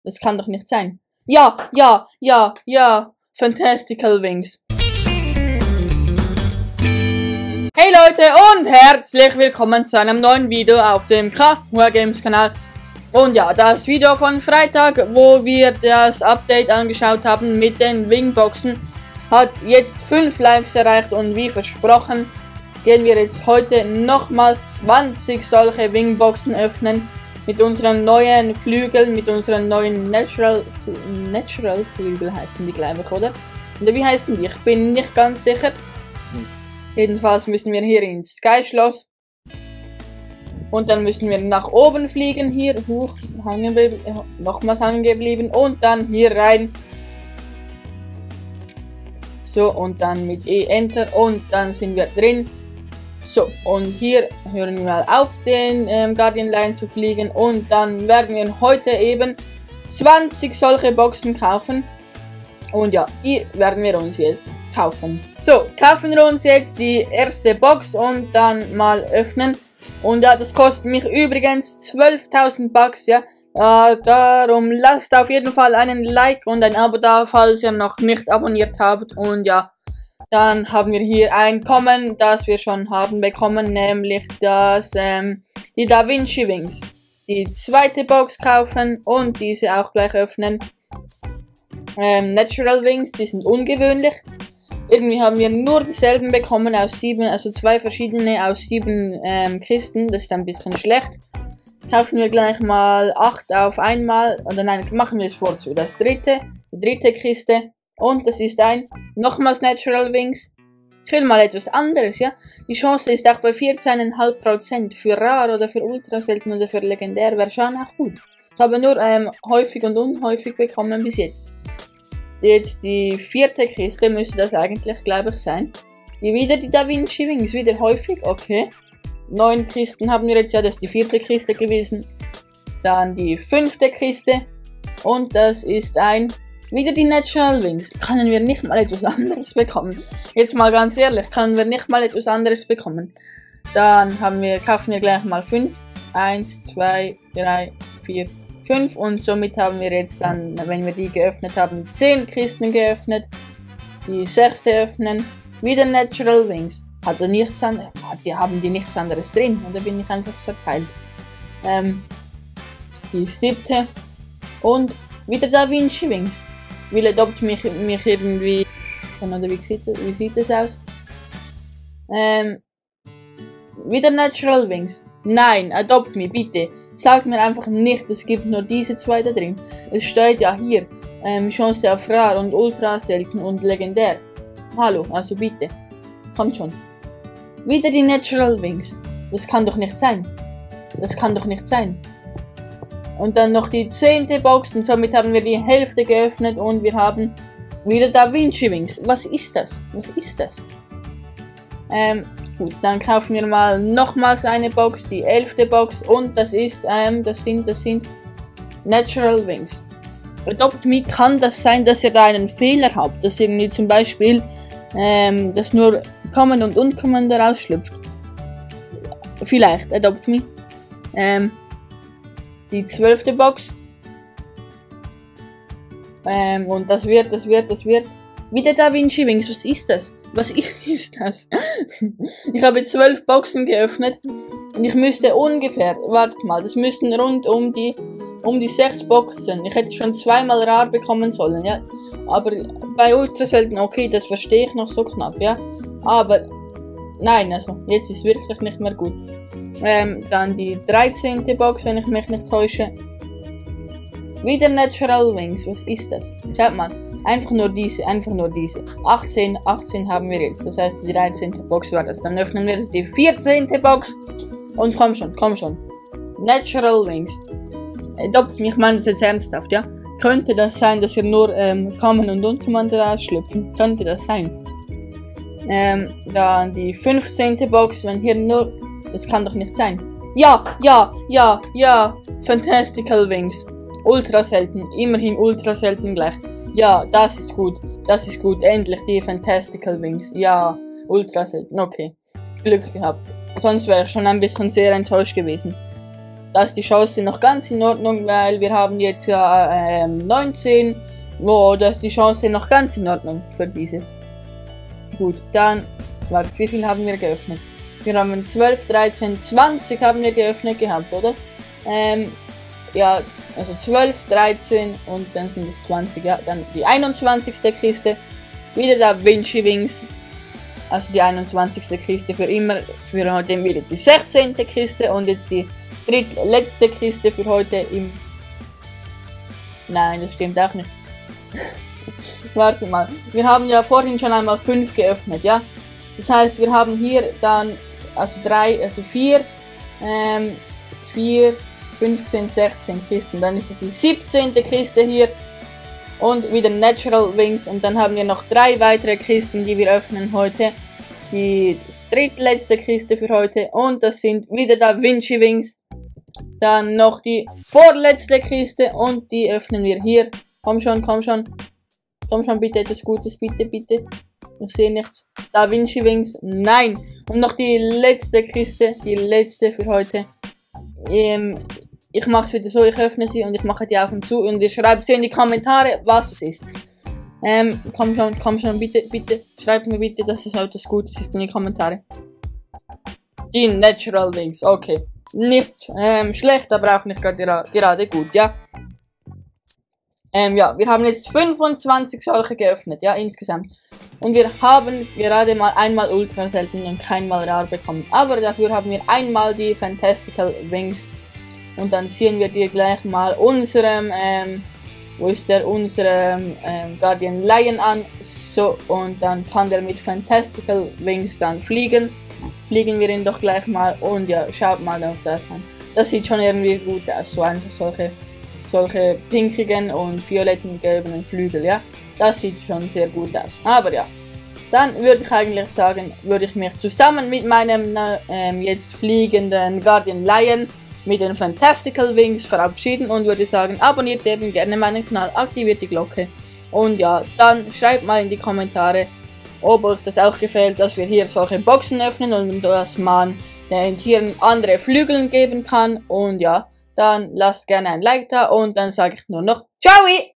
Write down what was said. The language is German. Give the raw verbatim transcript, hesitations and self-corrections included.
Das kann doch nicht sein. Ja, ja, ja, ja. Fantastical Wings. Hey Leute und herzlich willkommen zu einem neuen Video auf dem KhuaGames Kanal. Und ja, das Video von Freitag, wo wir das Update angeschaut haben mit den Wingboxen, hat jetzt fünf Likes erreicht und wie versprochen gehen wir jetzt heute nochmals zwanzig solche Wingboxen öffnen mit unseren neuen Flügeln, mit unseren neuen Natural, Natural Flügel heißen die, glaube ich, oder? Oder wie heißen die? Ich bin nicht ganz sicher. Jedenfalls müssen wir hier ins Sky Schloss. Und dann müssen wir nach oben fliegen, hier hoch, hangen, nochmals hangen geblieben und dann hier rein. So, und dann mit E Enter und dann sind wir drin. So, und hier hören wir mal auf, den ähm, Guardian Line zu fliegen und dann werden wir heute eben zwanzig solche Boxen kaufen. Und ja, die werden wir uns jetzt kaufen. So, kaufen wir uns jetzt die erste Box und dann mal öffnen. Und ja, das kostet mich übrigens zwölftausend Bucks, ja. Äh, darum lasst auf jeden Fall einen Like und ein Abo da, falls ihr noch nicht abonniert habt. Und ja, dann haben wir hier ein Kommen, das wir schon haben bekommen, nämlich das, ähm, die Da Vinci Wings. Die zweite Box kaufen und diese auch gleich öffnen. Ähm, Natural Wings, die sind ungewöhnlich. Irgendwie haben wir nur dieselben bekommen aus sieben, also zwei verschiedene aus sieben ähm, Kisten. Das ist ein bisschen schlecht. Kaufen wir gleich mal acht auf einmal. Oder nein, machen wir es vorzu. Das dritte, die dritte Kiste. Und das ist ein nochmals Natural Wings. Ich will mal etwas anderes, ja. Die Chance ist auch bei vierzehn Komma fünf Prozent. Für rar oder für ultra selten oder für legendär wäre schon auch gut. Ich habe nur ähm, häufig und unhäufig bekommen bis jetzt. Jetzt die vierte Kiste müsste das eigentlich, glaube ich, sein. Die wieder die Da Vinci Wings, wieder häufig, okay. Neun Kisten haben wir jetzt, ja, das ist die vierte Kiste gewesen. Dann die fünfte Kiste. Und das ist ein, wieder die Natural Wings. Können wir nicht mal etwas anderes bekommen? Jetzt mal ganz ehrlich, können wir nicht mal etwas anderes bekommen? Dann haben wir, kaufen wir gleich mal fünf. eins, zwei, drei, vier, fünf und somit haben wir jetzt dann, wenn wir die geöffnet haben, zehn Kisten geöffnet. Die sechste öffnen. Wieder Natural Wings. Also nichts anderes. Die haben die nichts anderes drin. Und da bin ich einfach verteilt. Ähm, die siebte. Und wieder Da Vinci Wings. Will Adopt mich, mich irgendwie. Oder wie sieht, wie sieht das aus? Ähm, wieder Natural Wings. Nein, Adopt Me, bitte. Sag mir einfach nicht, es gibt nur diese zwei da drin. Es steht ja hier, ähm, Chance auf rar und ultra selten und legendär. Hallo, also bitte. Kommt schon. Wieder die Natural Wings. Das kann doch nicht sein. Das kann doch nicht sein. Und dann noch die zehnte Box und somit haben wir die Hälfte geöffnet und wir haben wieder Da Vinci Wings. Was ist das? Was ist das? Ähm, gut, dann kaufen wir mal nochmals eine Box, die elfte Box und das ist, ähm, das sind, das sind Natural Wings. Adopt Me, kann das sein, dass ihr da einen Fehler habt, dass irgendwie zum Beispiel, ähm, dass nur Kommen und Unkommen daraus schlüpft? Vielleicht, Adopt Me. Ähm, die zwölfte Box. Ähm, und das wird, das wird, das wird. Wieder Da Vinci Wings, was ist das? Was ist das? Ich habe zwölf Boxen geöffnet und ich müsste ungefähr, wartet mal, das müssten rund um die, um die sechs Boxen. Ich hätte schon zweimal rar bekommen sollen, ja. Aber bei ultra selten, okay, das verstehe ich noch so knapp, ja. Aber, nein, also, jetzt ist wirklich nicht mehr gut. Ähm, dann die dreizehnte Box, wenn ich mich nicht täusche. Wieder Natural Wings, was ist das? Schaut mal. Einfach nur diese, einfach nur diese. achtzehn, achtzehn haben wir jetzt. Das heißt, die dreizehnte Box war das. Dann öffnen wir jetzt die vierzehnte Box. Und komm schon, komm schon. Natural Wings. Adopt Me, ich meine das jetzt ernsthaft, ja? Könnte das sein, dass wir nur ähm, Kommen und Unkommen daraus schlüpfen? Könnte das sein? Ähm, dann die fünfzehnte Box, wenn hier nur... Das kann doch nicht sein. Ja, ja, ja, ja. Fantastical Wings. Ultra selten. Immerhin ultra selten gleich. Ja, das ist gut. Das ist gut. Endlich die Fantastical Wings. Ja, ultra selten. Okay. Glück gehabt. Sonst wäre ich schon ein bisschen sehr enttäuscht gewesen. da ist die Chance noch ganz in Ordnung, weil wir haben jetzt ja ähm, neunzehn. Wo, da ist die Chance noch ganz in Ordnung für dieses. Gut, dann, warte, wie viel haben wir geöffnet? Wir haben zwölf, dreizehn, zwanzig haben wir geöffnet gehabt, oder? Ähm, ja, also zwölf, dreizehn und dann sind es zwanzig, ja. Dann die einundzwanzigste Kiste, wieder Da Vinci Wings. Also die einundzwanzigste Kiste für immer, für heute wieder die sechzehnte Kiste und jetzt die drittletzte Kiste für heute im... Nein, das stimmt auch nicht. Warte mal, wir haben ja vorhin schon einmal fünf geöffnet, ja. Das heißt, wir haben hier dann, also drei, also vier, ähm, vier, fünfzehn, sechzehn Kisten. Dann ist das die siebzehnte Kiste hier und wieder Natural Wings. Und dann haben wir noch drei weitere Kisten, die wir öffnen heute. Die drittletzte Kiste für heute und das sind wieder Da Vinci Wings. Dann noch die vorletzte Kiste und die öffnen wir hier. Komm schon, komm schon. Komm schon, bitte etwas Gutes, bitte, bitte. Ich sehe nichts. Da Vinci Wings, nein. Und noch die letzte Kiste, die letzte für heute. Ähm, ich mache es wieder so, ich öffne sie und ich mache die auf und zu. Und ihr schreibt sie in die Kommentare, was es ist. Ähm, komm schon, komm schon, bitte, bitte. Schreibt mir bitte, dass es etwas Gutes ist in die Kommentare. Die Natural Wings, okay. Nicht ähm, schlecht, aber auch nicht gerade, gerade gut, ja. Ähm, ja, wir haben jetzt fünfundzwanzig solche geöffnet, ja, insgesamt. Und wir haben gerade mal einmal ultra selten und keinmal rar bekommen. Aber dafür haben wir einmal die Fantastical Wings. Und dann sehen wir dir gleich mal unserem, ähm, wo ist der, unserem ähm, Guardian Lion an. So, und dann kann der mit Fantastical Wings dann fliegen. Fliegen wir ihn doch gleich mal und ja, schaut mal auf das an. Das sieht schon irgendwie gut aus, so einfach solche... solche pinkigen und violetten, gelben Flügel, ja. Das sieht schon sehr gut aus. Aber ja, dann würde ich eigentlich sagen, würde ich mich zusammen mit meinem ähm, jetzt fliegenden Guardian Lion mit den Fantastical Wings verabschieden und würde sagen, abonniert eben gerne meinen Kanal, aktiviert die Glocke. Und ja, dann schreibt mal in die Kommentare, ob euch das auch gefällt, dass wir hier solche Boxen öffnen und dass man den Tieren andere Flügel geben kann. Und ja, dann lasst gerne ein Like da und dann sage ich nur noch Ciao!